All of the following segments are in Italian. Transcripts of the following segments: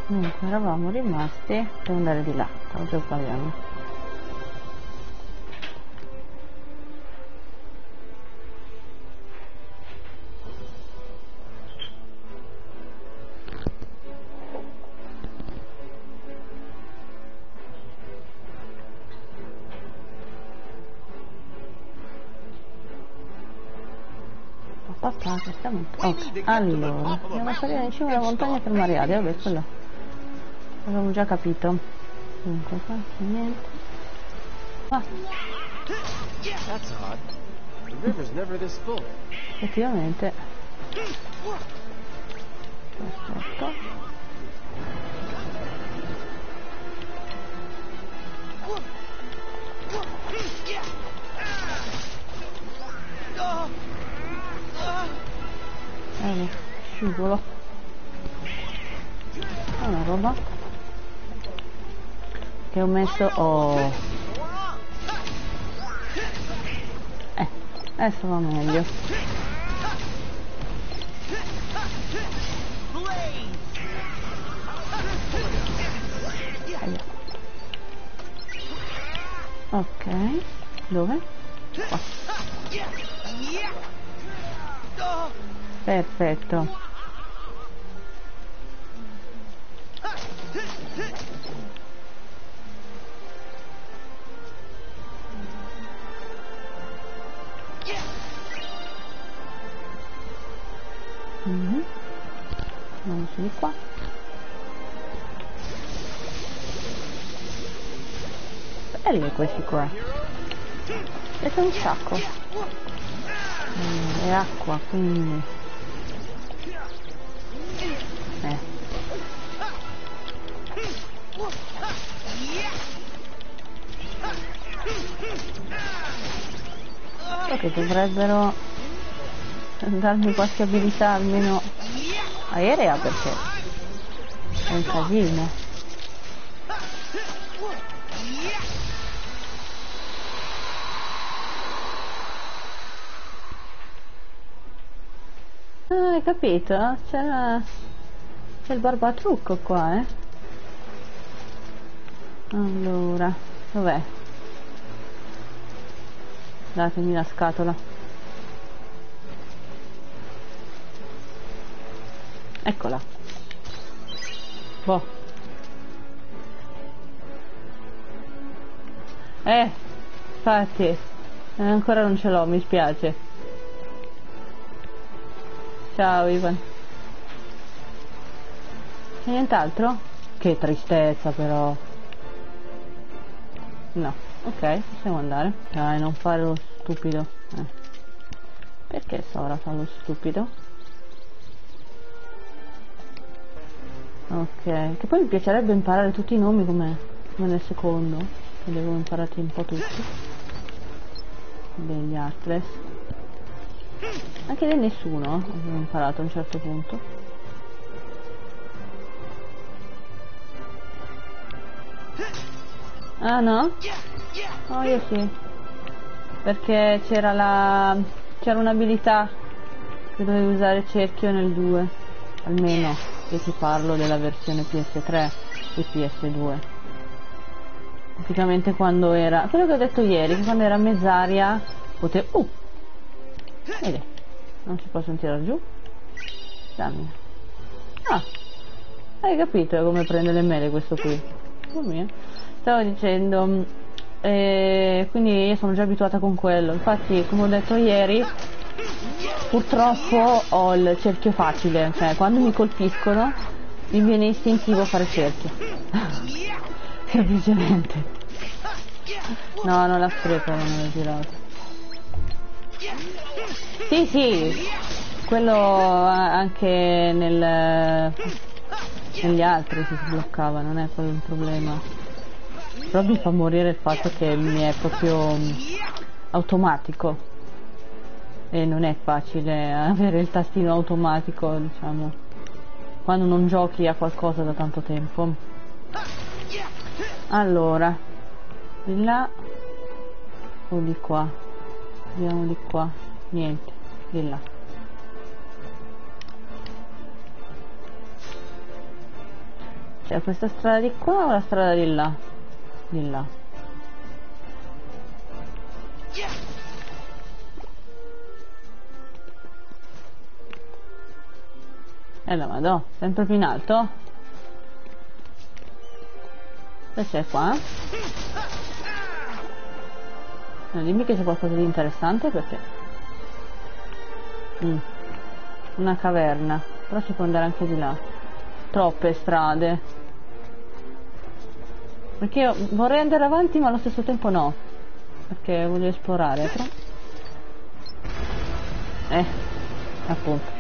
Comunque eravamo rimasti, devo andare di là, stavo già sbagliando. Ok, allora dobbiamo salire in cima alla montagna per Mariade, vabbè, quello l'avevamo già capito. Dunque qua c'è niente. Ah, effettivamente. Perfetto. Scivolo. È una roba che ho messo. Adesso va meglio. Ok, dove? Qua. Perfetto. Andiamo su di qua. Belli questi qua. E c'è un sacco. È acqua, quindi. So che dovrebbero darmi qualche abilità almeno aerea, perché è un casino. Ah, hai capito? C'è il barbatrucco qua, Allora, dov'è? Datemi la scatola. Eccola. Boh. Infatti, ancora non ce l'ho, mi spiace. Ciao Ivan. C'è nient'altro? Che tristezza però. No, ok, possiamo andare. Dai, non fare lo stupido. Perché Sora fa lo stupido? Ok, che poi mi piacerebbe imparare tutti i nomi come nel secondo, che li avevo imparati un po' tutti. Degli Atlas. Anche di nessuno avevo imparato a un certo punto. Ah no? Oh, io sì. Perché c'era un'abilità che dovevi usare cerchio nel 2. Almeno, io ti parlo della versione PS3 e PS2. Praticamente quando era... quello che ho detto ieri, che quando era mezz'aria potevo... Vedi, non si possono tirare giù. Dammi. Ah, hai capito come prende le mele questo qui. Oh mio. Stavo dicendo, quindi io sono già abituata con quello. Infatti, come ho detto ieri, purtroppo ho il cerchio facile, cioè quando mi colpiscono mi viene istintivo fare cerchio. Semplicemente. No, non la spreco, non l'ho girato. Sì, sì, quello anche negli altri si sbloccava, non è quello un problema. Però mi fa morire il fatto che mi è proprio automatico e non è facile avere il tastino automatico, diciamo, quando non giochi a qualcosa da tanto tempo. Allora, di là o di qua? Andiamo di qua, niente, di là. Cioè, questa strada di qua o la strada di là? Di là. La madò, sempre più in alto? Cosa c'è qua? No, dimmi che c'è qualcosa di interessante perché... Una caverna, però si può andare anche di là. Troppe strade. Perché io vorrei andare avanti ma allo stesso tempo no. Perché voglio esplorare, però... appunto.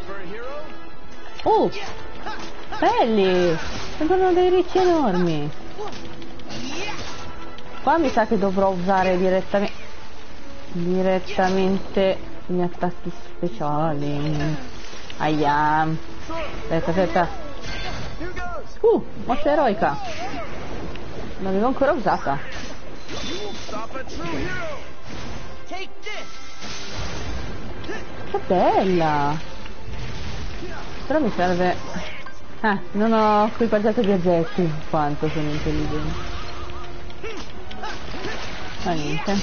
Belli! Sembrano dei ricci enormi. Qua mi sa che dovrò usare direttamente gli attacchi speciali. Aia. Aspetta. Mossa eroica. Non l'avevo ancora usata. Che bella! Però mi serve... non ho equipaggiato gli oggetti. Quanto sono intelligenti. Ma niente.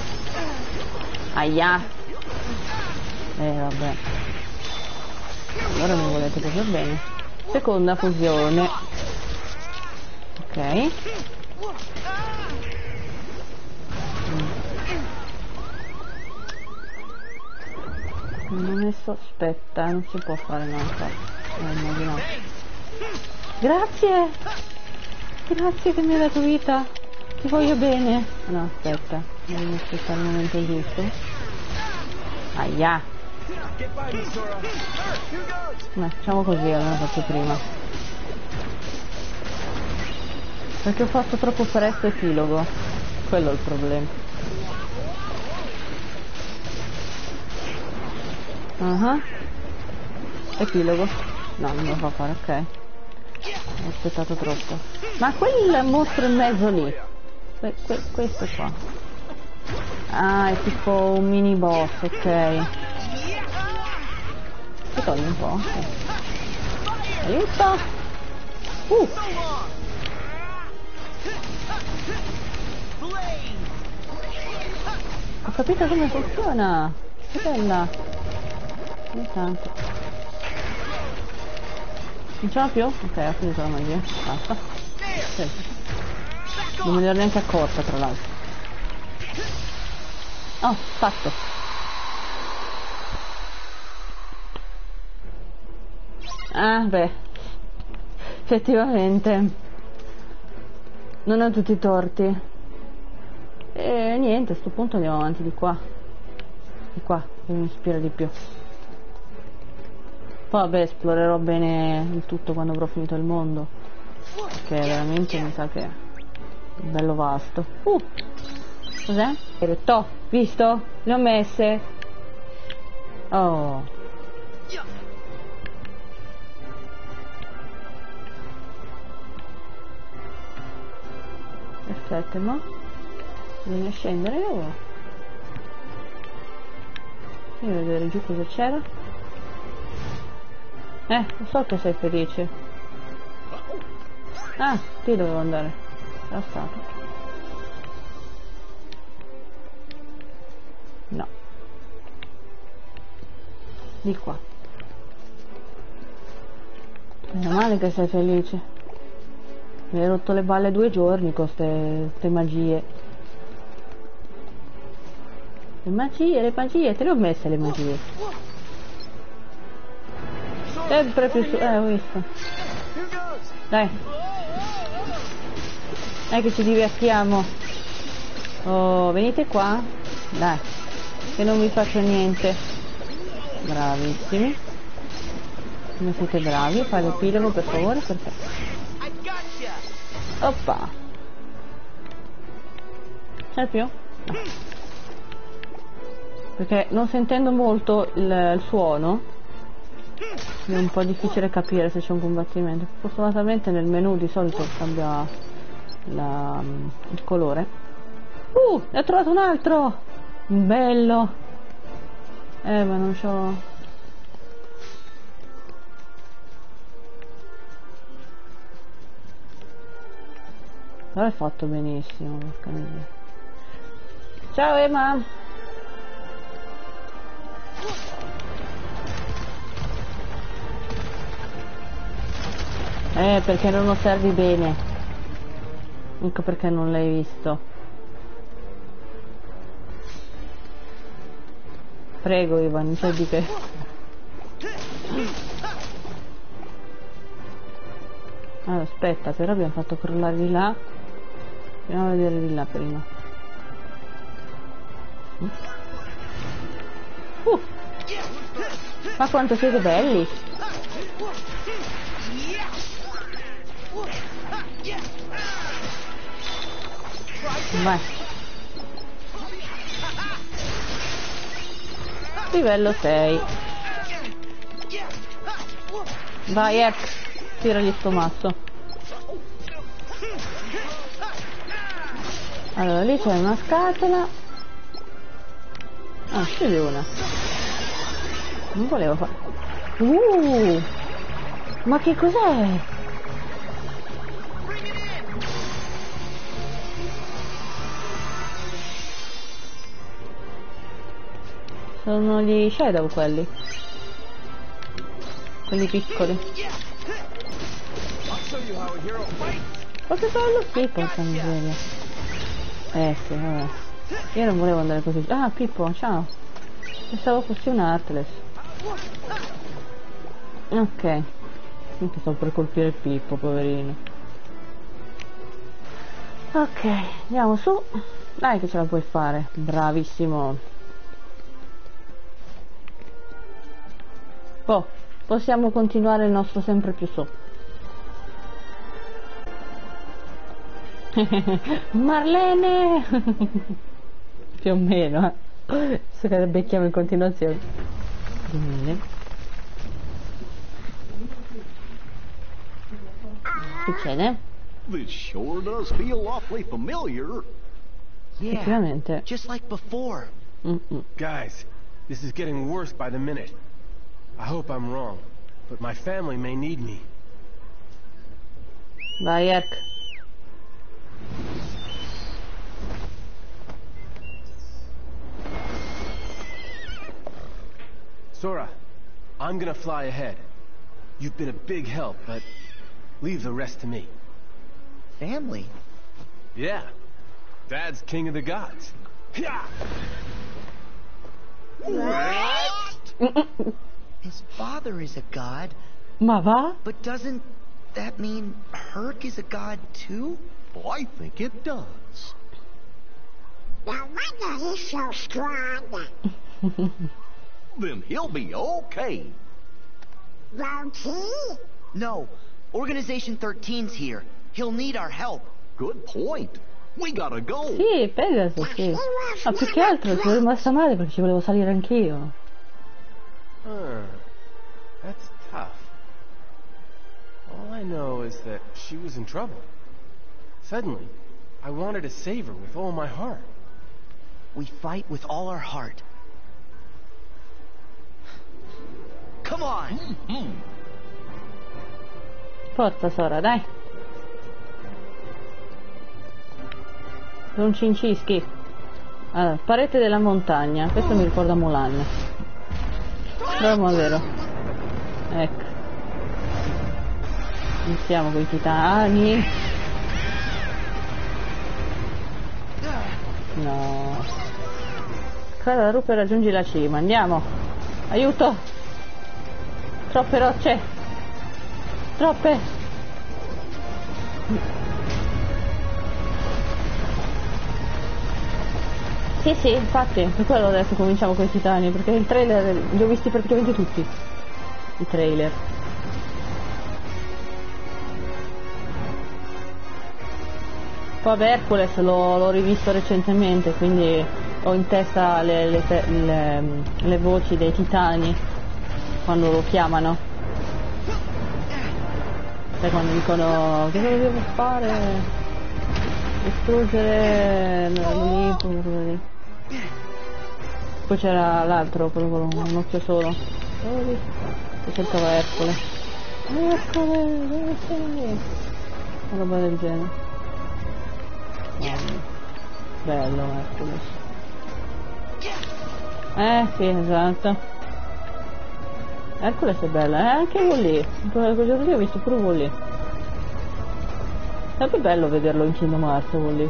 Aia. Vabbè. Allora mi volete proprio bene. Seconda fusione. Ok. Non ho messo... Aspetta, non si può fare un'altra. No. Grazie! Grazie che mi hai dato vita! Ti voglio bene! No, aspetta, devo aspettare il momento giusto. Aia! Facciamo così, allora faccio prima. Perché ho fatto troppo presto epilogo. Quello è il problema. Epilogo. No, non lo fa fare, ok. Ho aspettato troppo. Ma quel mostro in mezzo lì. Questo qua. Ah, è tipo un mini boss, ok. Si toglie un po'. Aiuto! Ho capito come funziona! Che bella! Intanto. Non ce l'ho più? Ok, ho finito la magia. Basta. Sì. Non me ne ero neanche accorta, tra l'altro. Oh, fatto. Ah, beh. Effettivamente. Non ho tutti i torti. E niente, a sto punto andiamo avanti di qua. Di qua, che mi ispira di più. Poi vabbè, esplorerò bene il tutto quando avrò finito il mondo. Che veramente mi sa che è bello vasto. Cos'è? Toh, visto? Le ho messe. Oh. Perfetto, ma bisogna scendere o? Io vedere giù cosa c'era. Lo so che sei felice. Ah, qui dovevo andare. Era stato. No. Di qua. Meno male che sei felice. Mi hai rotto le balle 2 giorni con ste magie. Le magie, te le ho messe le magie. Sempre più su... ho visto. Dai. Che ci divertiamo. Oh, venite qua. Dai. Che non vi faccio niente. Bravissimi. Come siete bravi. Fai l'epilogo per favore, perché... Oppa. C'è più? No. Perché non sentendo molto il suono è un po' difficile capire se c'è un combattimento. Fortunatamente nel menu di solito cambia il colore. Ne ho trovato un altro! Bello! Ma non c'ho... L'hai fatto benissimo, porca miseria. Ciao Emma! Perché non osservi bene. Ecco perché non l'hai visto. Prego Ivan, non sai di che. Allora, aspetta, però abbiamo fatto crollare di là. Andiamo a vedere di là prima. Ma quanto siete belli! Vai. Livello 6. Vai Erk, tiragli sto mazzo. Allora lì c'è una scatola. Ah, c'è una. Non volevo fare. Ma che cos'è? Sono gli shadow quelli. Quelli piccoli. Forse sono lo schifo, porca miseria. Sì, vabbè. Io non volevo andare così. Ah, Pippo, ciao. Pensavo fossi un Heartless. Ok. Mi stavo per colpire Pippo, poverino. Ok, andiamo su. Dai che ce la puoi fare. Bravissimo. Oh, possiamo continuare il nostro sempre più su. Marlene! Più o meno, so che becchiamo in continuazione. Bene. Succede? This sure does feel awfully familiar. Effettivamente. Just like before. Guys, this is getting worse by the minute. I hope I'm wrong, but my family may need me. Vai, Erk. Sora, I'm gonna fly ahead. You've been a big help, but leave the rest to me. Family? Yeah. Dad's king of the gods. Yeah. What? His father is a god, Ma va? but doesn't that mean Herc is a god too? Well, I think it does. No wonder he's so strong. Then he'll be okay. Won't he? No, Organization 13's here. He'll need our help. Good point. We gotta go. Sì, Pegasus, sì. Ma più che altro sono rimasta male perché ci volevo salire anch'io. That's tough. All I know is that she was in trouble. Suddenly, I wanted to save her with all my heart. We fight with all our heart. Come on! Forza Sora, dai. Non ci incischi. Allora, parete della montagna. Questo mi ricorda Mulan. Proviamo a vero. Ecco. Iniziamo con i titani. No. Cosa Rupe raggiungi la cima. Andiamo. Aiuto. Troppe rocce. Troppe. Sì, sì, infatti, per quello adesso cominciamo con i titani, perché il trailer li ho visti praticamente tutti. I trailer. Poi vabbè, Hercules l'ho rivisto recentemente, quindi ho in testa le voci dei titani quando lo chiamano. Sai, quando dicono che cosa devo fare? Distruggere l'Olimpo, quello lì. Poi c'era l'altro, quello con un occhio solo. Che cercava Ercole. Ercole, dove sei? Una roba del genere. Bello Hercules. Sì, esatto. Hercules è bella, anche Wall-E. Quella ho visto pure Wall-E. È più bello vederlo in Kingdom Hearts, Wall-E.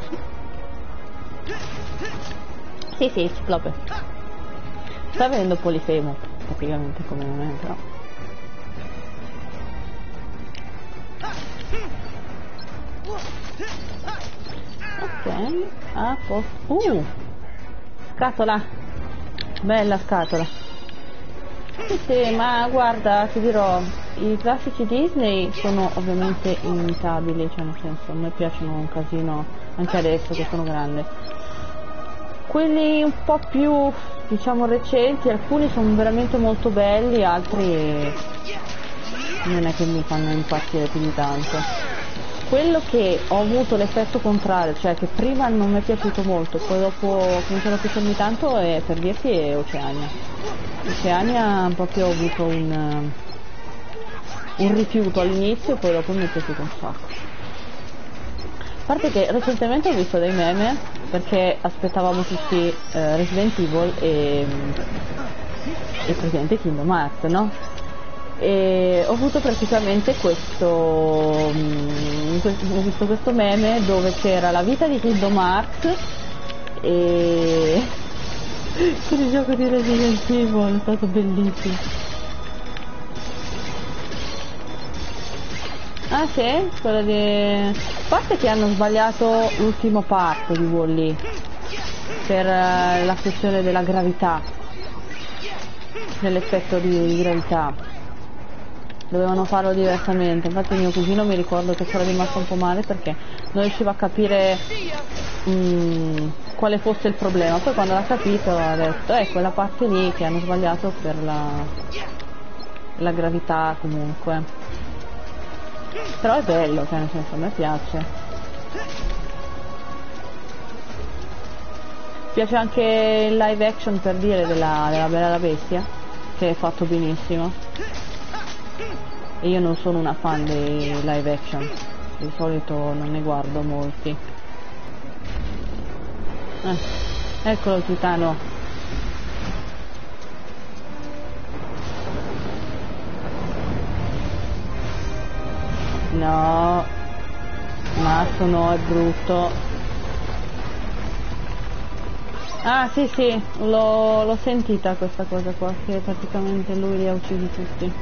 Sì, Ciclope. Sta avendo Polifemo, praticamente come me, però. Ok, a posto. Scatola! Bella scatola! Sì, ma guarda, ti dirò, i classici Disney sono ovviamente inimitabili, cioè nel senso, a me piacciono un casino anche adesso che sono grande. Quelli un po' più, diciamo, recenti, alcuni sono veramente molto belli, altri non è che mi fanno impazzire più di tanto. Quello che ho avuto l'effetto contrario, cioè che prima non mi è piaciuto molto, poi dopo ho cominciato a piacermi tanto, è per dirti è Oceania. Oceania proprio ho avuto un rifiuto all'inizio, poi dopo mi è piaciuto un sacco. A parte che recentemente ho visto dei meme, perché aspettavamo tutti Resident Evil e presente Kingdom Hearts, no? E ho avuto praticamente ho visto questo meme dove c'era la vita di Kingdom Hearts e con il gioco di Resident Evil, è stato bellissimo. Ah sì? Quello di... A parte che hanno sbagliato l'ultimo parto di Wall-E per la questione della gravità, dell'effetto di gravità. Dovevano farlo diversamente, infatti mio cugino mi ricordo che c'era rimasto un po' male perché non riusciva a capire quale fosse il problema, poi quando l'ha capito ha detto quella parte lì che hanno sbagliato per la gravità comunque. Però è bello, cioè nel senso a me piace. Piace anche il live action, per dire, della Bella e la Bestia, che è fatto benissimo. E io non sono una fan dei live action, di solito non ne guardo molti. Eccolo il titano. No, mazzo no, è brutto. Ah sì, l'ho sentita questa cosa qua, che praticamente lui li ha uccisi tutti.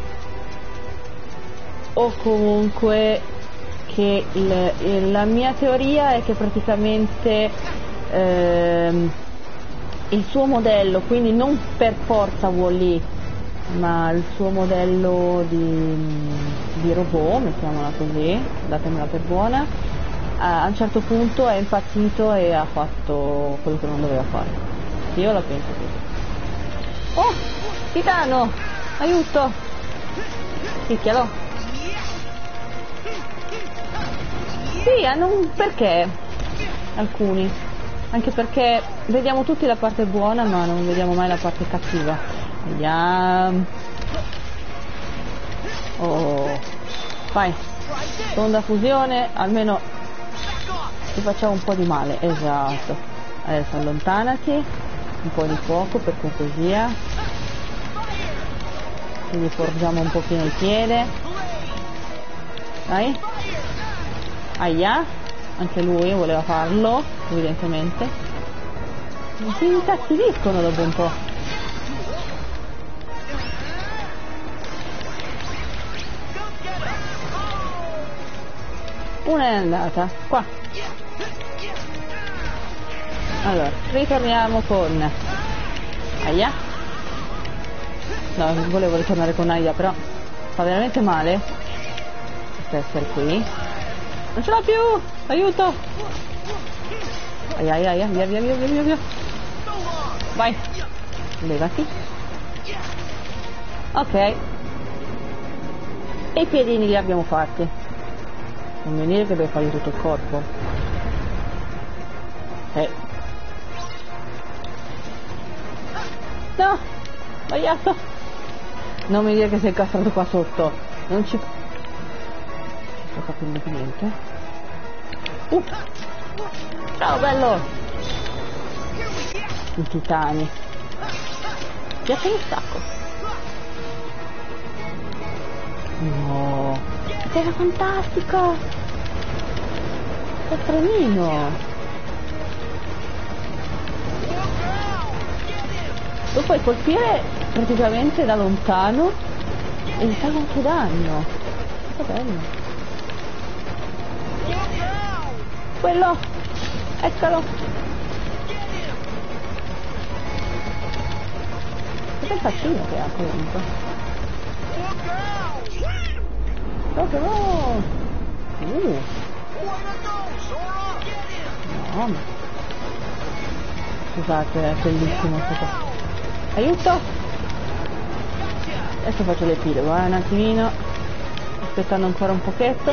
O comunque che la mia teoria è che praticamente il suo modello, quindi non per forza Wall-E, ma il suo modello di robot, mettiamola così, datemela per buona, a un certo punto è impazzito e ha fatto quello che non doveva fare. Io la penso così. Oh, titano, aiuto, picchialo. Sì, hanno un perché, alcuni, anche perché vediamo tutti la parte buona ma non vediamo mai la parte cattiva. Vediamo. Oh, vai, sonda fusione, almeno ti facciamo un po' di male, esatto. Adesso allontanati, un po' di fuoco per cortesia, quindi forgiamo un pochino il piede, dai. Aia, anche lui voleva farlo, evidentemente. Si incazzidiscono dopo un po'. Una è andata, qua. Allora, ritorniamo con Aia. No, non volevo ritornare con Aia, però fa veramente male per essere qui. Non ce l'ho più! Aiuto! Aia, via. Vai! Levati. Ok. E i piedini li abbiamo fatti. Non mi dire che devo fargli tutto il corpo. No! Sbagliato! Non mi dire che sei incastrato qua sotto. Non ci sto capendo più niente. Ciao bello! I titani. Piace un sacco. No, era fantastico! Che trenino! Lo puoi colpire praticamente da lontano e gli fai anche danno. Che bello! Quello! Eccolo! Che bel faccino che ha comunque! Proprio no! No, ma... Scusate, è bellissimo questo qua. Aiuto! Adesso faccio l'epilogo, un attimino. Aspettando ancora un pochetto.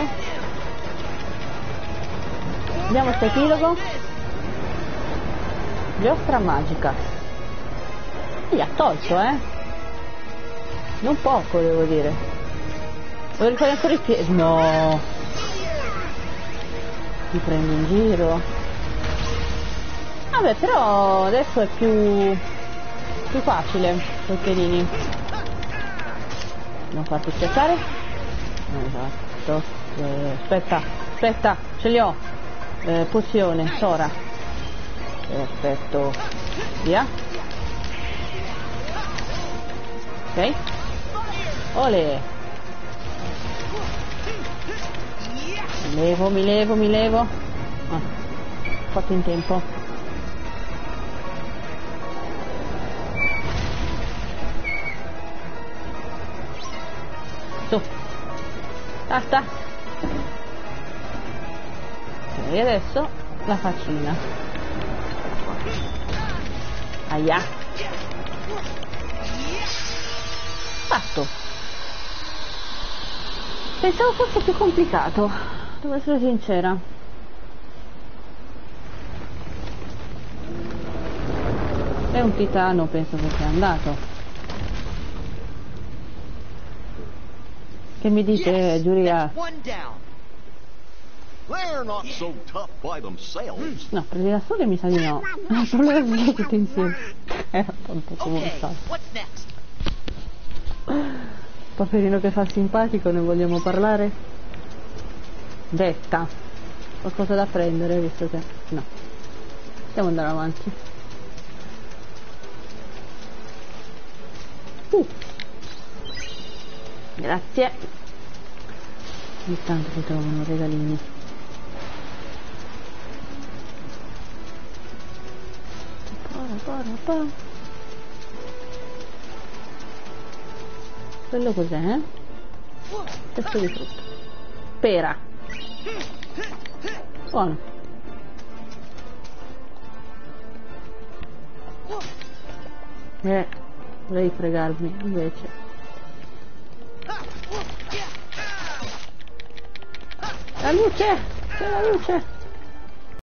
Andiamo a questo epilogo. Giostra magica. Gli ha tolto, non poco, devo dire. Devo rifare ancora i piedi. No! Ti prendo in giro. Vabbè, però adesso è più facile con i piedini. Non farti schiacciare. Esatto. Aspetta, ce li ho. Pozione, Sora. Perfetto. Via. Ok. Olè. Mi levo. Ah, fatto in tempo. Su. Basta. Ok, adesso la faccina. Aia. Fatto. Pensavo fosse più complicato, devo essere sincera. È un titano, penso che sia andato. Che mi dite, Giulia? They're not so tough by themselves. No, presi da sole mi sa di no. Solo le due tutte insieme. Era tanto come un salto. Paperino che fa simpatico, ne vogliamo parlare? Detta. Qualcosa da prendere, visto che... No. Possiamo andare avanti. Grazie. Ogni tanto si trovano regalini. Quello cos'è? Testo di frutta. Pera. Buono. Vorrei fregarmi invece. La luce! C'è la luce!